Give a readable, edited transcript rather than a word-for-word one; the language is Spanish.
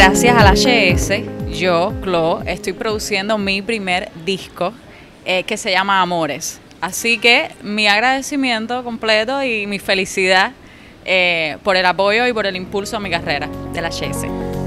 gracias a la HS, yo, Clo, estoy produciendo mi primer disco que se llama Amores. Así que mi agradecimiento completo y mi felicidad por el apoyo y por el impulso a mi carrera de la HS.